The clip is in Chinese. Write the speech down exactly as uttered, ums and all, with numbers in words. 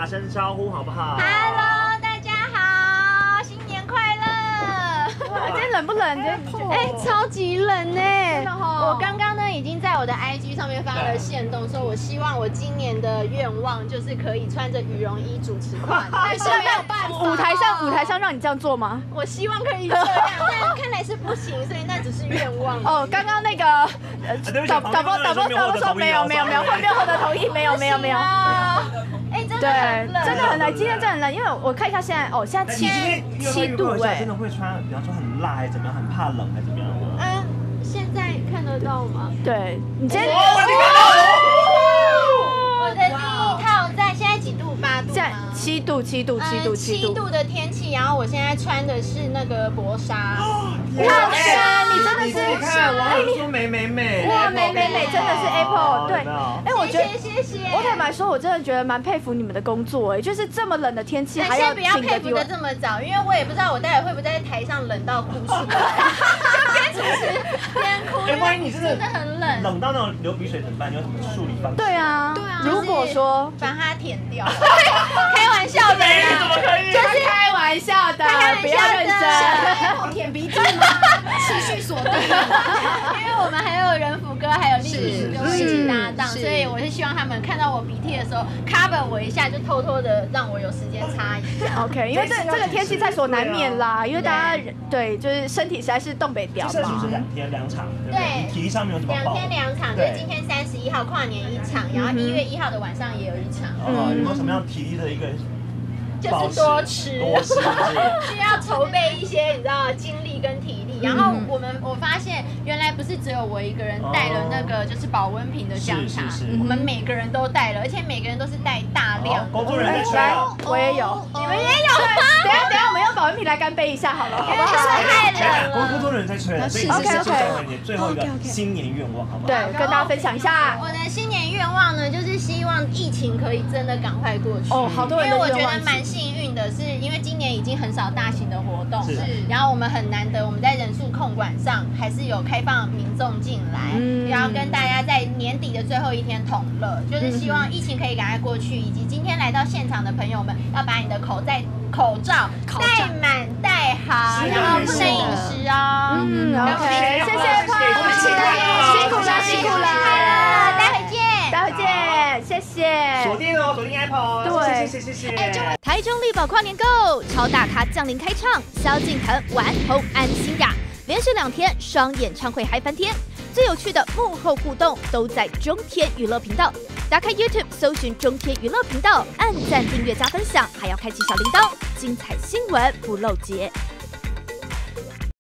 打声招呼好不好 ？Hello， 大家好，新年快乐！ 今天冷不冷？今天哎，超级冷呢！ 真的哦。 我刚刚呢已经在我的 I G 上面发了限动，说我希望我今年的愿望就是可以穿着羽绒衣主持跨年，但是没有办法。 舞台上舞台上让你这样做吗？ 我希望可以这样，但看来是不行，所以那只是愿望。 哦，刚刚那个呃导导播导播导播说没有没有没有，后面后的同意没有没有没有。 哎，真的对， 很冷， 真的很冷，今天真的很冷，因为我看一下现在哦，现在七七度哎， 真的会穿，比方说很辣还是怎么样，很怕冷还是怎么样？ 嗯，现在看得到吗？ 对，你今天我的第一套在现在几度？八度吗？ 现在七度七度七度七度七度的天气，然后我现在穿的是那个薄纱。 哇塞，你真的是， 你看网友说美美美， 哇美美美，真的是 Apple 对，哎我觉得谢谢， 我坦白说，我真的觉得蛮佩服你们的工作哎，就是这么冷的天气还要先不要佩服的这么早，因为我也不知道我待会会不会在台上冷到哭出来，就边主持边哭， 哎，万一你真的真的很冷， 冷到那种流鼻水怎么办？你有什么处理方式？ 对啊，对啊，如果说把它舔掉，开玩笑的， 怎么可以？ 就是开玩笑的，不要认真， 舔鼻涕吗？持续锁定，因为我们还有人福哥还有丽丽跟我一起搭档，所以我是希望他们看到我鼻涕的时候 cover 我一下，就偷偷的让我有时间擦一下。 OK， 因为这这个天气在所难免啦，因为大家对就是身体实在是冻北调嘛。 这是不是两天两场？ 对， 体力上没有什么两天两场，就是今天三十一号跨年一场，然后一月一号的晚上也有一场。 哦，有没有什么样体力的一个？ 就是多吃， 多吃需要筹备一些你知道精力跟体力。然后我们我发现原来不是只有我一个人带了那个就是保温瓶的香茶，我们每个人都带了，而且每个人都是带大量。 工作人员来， 我也有， 你们也有吗？ 等下等下我们用保温瓶来干杯一下好了，好不好？ 太冷了。 工作人员在吹了，所以 OK OK， 你最后一个新年愿望好不好？ 对，跟大家分享一下。 我的新年愿望呢，就是希望疫情可以真的赶快过去。 哦，好多人因为我觉得蛮幸运的是，因为今年已经很少大型的活动了，然后我们很难得我们在人数控管上还是有开放民众进来，嗯、然后跟大家在年底的最后一天同乐，就是希望疫情可以赶快过去，以及今天来到现场的朋友们，要把你的口在口罩戴满戴好，然后不能饮食哦。 嗯 ，OK， 谢谢胖， 我们辛苦了，辛苦了， 待会见， 待会见，谢谢。 锁定哦，锁定 Apple， 对， 谢谢谢谢。 台中力宝跨年购，超大咖降临开唱，萧敬腾、顽童、安心亚，连续两天双演唱会嗨翻天。最有趣的幕后互动都在中天娱乐频道。打开 YouTube 搜寻中天娱乐频道，按赞、订阅、加分享，还要开启小铃铛，精彩新闻不漏节。